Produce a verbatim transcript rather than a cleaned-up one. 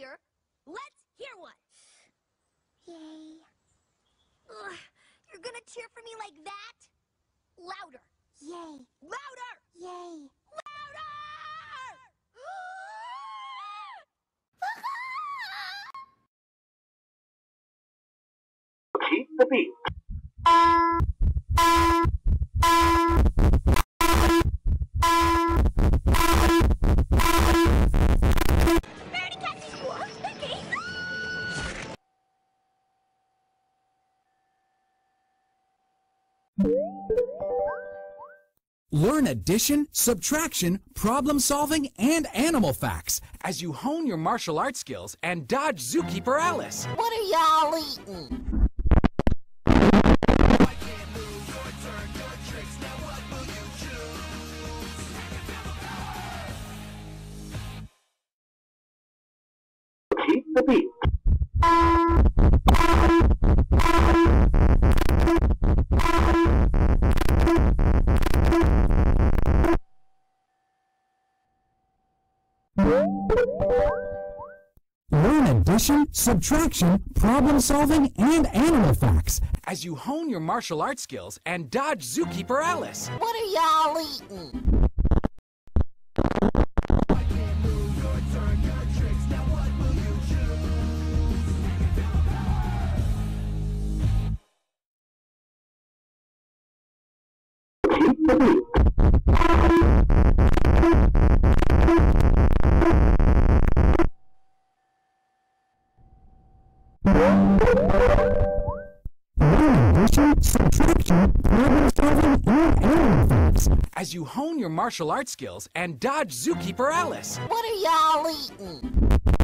cheer. Let's hear one. Yay. Ugh, you're gonna cheer for me like that? Louder. Yay. Louder! Yay. Louder! Keep the beat. Already catching you off the game. Learn addition, subtraction, problem solving, and animal facts as you hone your martial arts skills and dodge Zookeeper Alice. What are y'all eating? Keep the beat. Learn addition, subtraction, problem solving, and animal facts as you hone your martial arts skills and dodge Zookeeper Alice. What are y'all eating? Keep the beat. Learn addition, subtraction, problem solving, and animal facts as you hone your martial arts skills and dodge Zookeeper Alice. What are y'all eating?